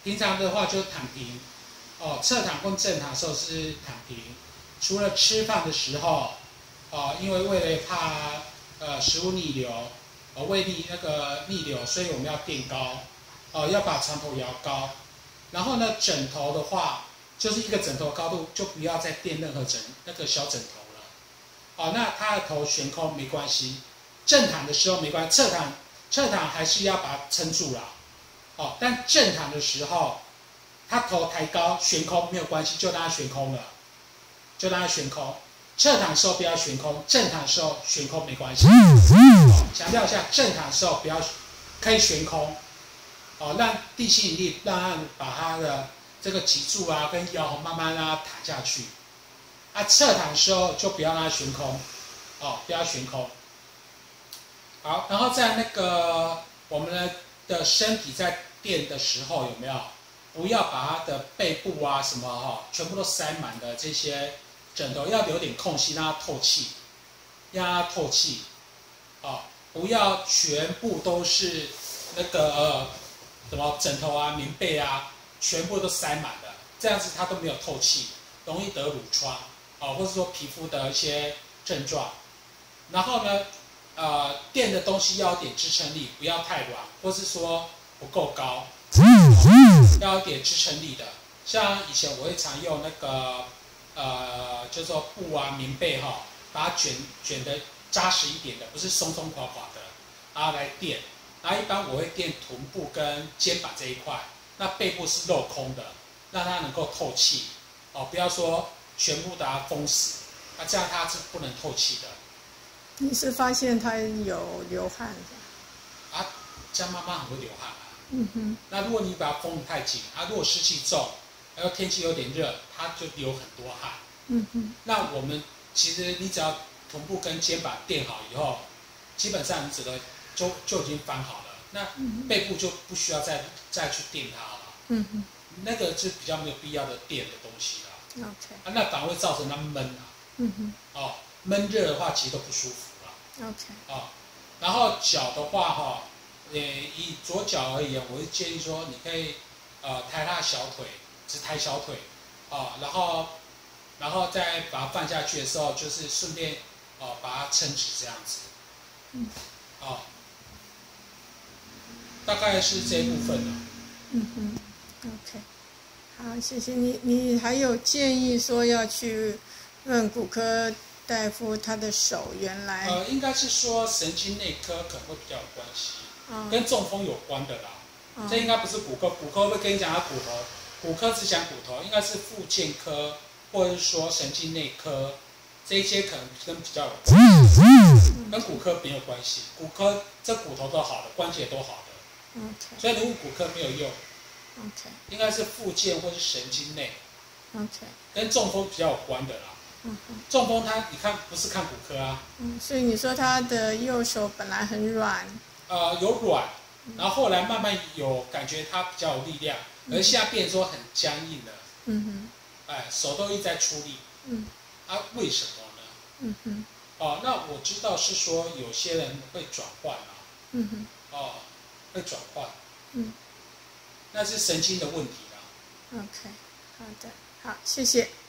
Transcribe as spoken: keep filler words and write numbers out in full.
平常的话就躺平，哦，侧躺跟正躺的时候是躺平，除了吃饭的时候，哦，因为为了怕呃食物逆流，呃胃逆那个逆流，所以我们要垫高，哦，要把床头摇高。然后呢，枕头的话，就是一个枕头高度，就不要再垫任何枕那个小枕头了。哦，那它的头悬空没关系，正躺的时候没关系，侧躺侧躺还是要把它撑住了。哦，但正躺的时候，它头抬高悬空没有关系，就让它悬空了，就让它悬空。侧躺的时候不要悬空，正躺的时候悬空没关系。哦，强调一下，正躺的时候不要可以悬空。哦，让地心引力让它把它的这个脊柱啊跟腰慢慢让它躺下去。啊，侧躺的时候就不要让它悬空，哦，不要悬空。好，然后在那个我们的的身体在垫的时候有没有？不要把它的背部啊什么哈、哦，全部都塞满的这些枕头，要留点空隙让它透气，让它透气。哦，不要全部都是那个。呃什么枕头啊、棉被啊，全部都塞满了，这样子它都没有透气，容易得褥疮，哦，或者说皮肤的一些症状。然后呢，呃，垫的东西要有点支撑力，不要太软，或是说不够高，哦、要有点支撑力的。像以前我会常用那个呃，就是说布啊、棉被哈、哦，把它卷卷的扎实一点的，不是松松垮垮的，然后来垫。然后一般我会垫臀部跟肩膀这一块，那背部是镂空的，让它能够透气，哦，不要说全部把它封死，那这样它是不能透气的。 你是发现他有流汗的？ 啊，这样妈妈很会流汗啊。 嗯哼。 那如果你把它封得太紧，啊，如果湿气重，然后天气有点热，它就流很多汗。 嗯哼。 那我们其实你只要臀部跟肩膀垫好以后，基本上你整个就就已经翻好了，那背部就不需要再再去垫它了。 嗯哼， 那个是比较没有必要的垫的东西了。 OK。 啊，那反而会造成它闷啊。 嗯哼。 哦，闷热的话其实都不舒服了。 OK。 哦，然后脚的话哈，呃，以左脚而言，我会建议说，你可以呃抬他的小腿，只抬小腿，哦，然后然后再把它放下去的时候，就是顺便哦把它撑直这样子。 嗯。 哦。大概是这一部分了。 嗯哼 ，OK， 好，谢谢你。你还有建议说要去问骨科大夫，他的手原来呃，应该是说神经内科可能会比较有关系， 哦、 跟中风有关的啦。 哦、 这应该不是骨科，骨科会跟你讲他骨头，骨科只讲骨头，应该是复健科或者是说神经内科这一些可能跟比较有关系，跟骨科没有关系。骨科这骨头都好了，关节都好了。 OK， 所以如果骨科没有用 ，OK， 应该是复健或是神经内 ，OK， 跟中风比较有关的啦。 嗯哼， 中风他你看不是看骨科啊， 嗯，所以你说他的右手本来很软， 呃，有软，然后后来慢慢有感觉他比较有力量，而现在变成说很僵硬了， 嗯哼，哎，手都一直在出力， 嗯， 啊，为什么呢？ 嗯哼， 哦，那我知道是说有些人会转换啊， 嗯哼， 哦。会转换， 嗯， 那是神经的问题啦。 OK， 好的，好，谢谢。